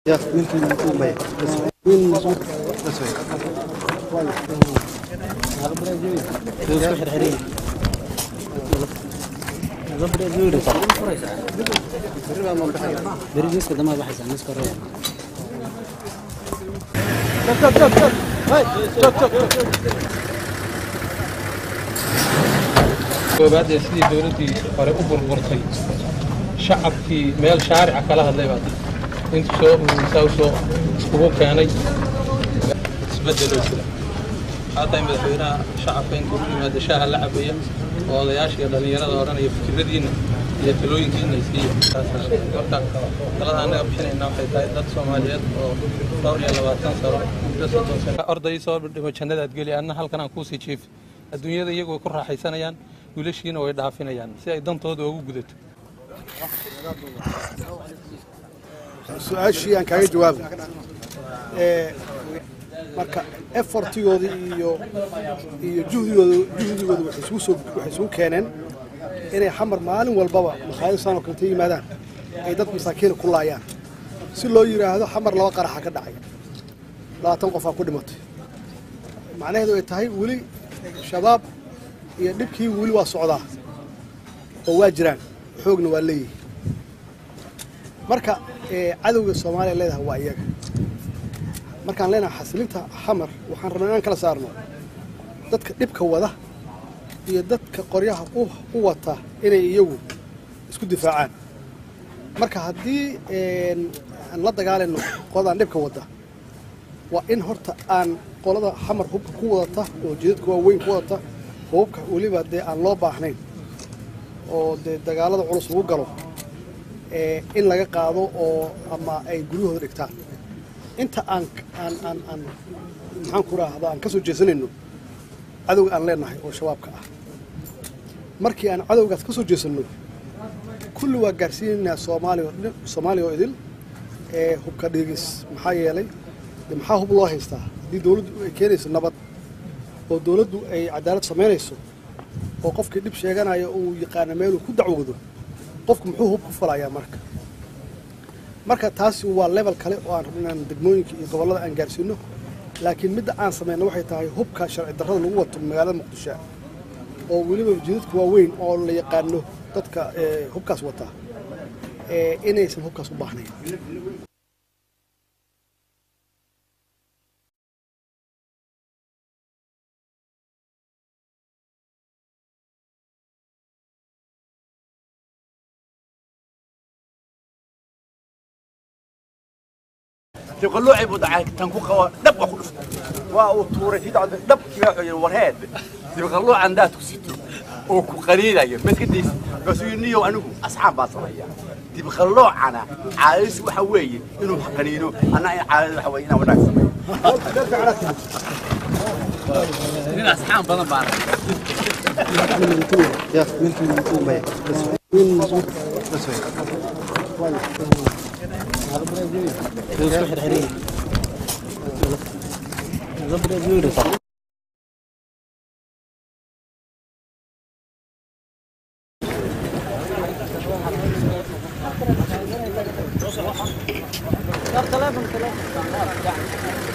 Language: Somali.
يا ممكن يكون بيع مين مزبوط بس هذا برازيلي ده سحر حريري هذا برازيلي بريز كده ما بحث عن نسكر شوف هاي وبعد سيدي دولتي hore u burburtay shacabkii meel shaarica kala hadlay baad inta soo iskugu keenay isbedelo jira hada madaxweynaha shacabka intuu yimaado shaaha la cabaya oo odayaasha iyo dhalinyarada oranaya fikradiina iyo talooyinkiina isii horta talada anaga bixinayna waxay tahay dad Soomaaliyeed oo 20 sano arday soo dhimo jannadaad gali anna halkan aan ku sii jiif adduunyada iyagoo ku raaxaysanayaan wiilashiina way dhaafinayaan si ay dantooda ugu gudato su'aashii aan kaaga jawaabo marka effortigoodi iyo juhdigooda waxay soo keeneen inay xamar maalin walbaba makhaayad sano kale yimaadaan ay dad masaakiin ku laayaan si loo yiraahdo xamar laba qarax ka dhacay 20 qof ku dhimatay macnaheedu ay tahay wali shabaab iyo dhibkii wali waa socdaa oo waa jiraan xoogna waa leeyahay marka cadawga Soomaaliya leedahay waa iyaga markaan leenahay xasilinta xamar waxaan rabnaa inaan kala saarno dadka dhibka wada iyo dadka qoryaha u wata inay iyagu isku difaacaan marka haddii aan la dagaalano qodaan dhibka wada waa in horta aan qolada xamar hubka ku wadata oo jeedku waa weyn ku wadata hubka waliba aan loo baahnayn oo dagaalada culus lagu galo in laga qaado oo ama ay guryahooda dhigtaan inta aan maxaan ku raahdaa aan ka soo jeesanayno cadowga aan leenahay oo shabaabka ah markii aan cadowgaas ka soo jeesano kulli waa gaarsiinaynaa Soomaaliya oo idil hubka dhigis maxaa yeelay maxaa hub loo haystaa haddii dawladdu ay keenayso nabad oo dawladdu ay cadaalad sameynayso oo qofkii dhib sheeganayo uu yaqaan meel uu ku dacwado qofku muxuu hub ku falayaa marka taasi waa level kale oo aan rabnaan degmooyinka iyo gobollada aan gaarsiino laakiin midda aan sameeyno waxay tahay hubka sharci darrada lagu wato magaalada Muqdisho oo waliba jidadku waa weyn oo la yaqaano dadka hubkaas wata inaysan hubkaas u baahnayn تقول له عيب دعاك تنكو دب أخذ وطورة يدعو دب كيا ورهاد تقول له عندها تكسيتو وكو قليلة بس كديس بس ينيو أنو أصحاب باصرية تقول له أنا عايز وحوي إنه حقنينه أنا عايز وحوي أنا وناس من أصحاب بدن بعرف يا ممكن يكون بيع مين مزبوط بس هذا برازيلي ده سحر حريري هذا برازيلي صح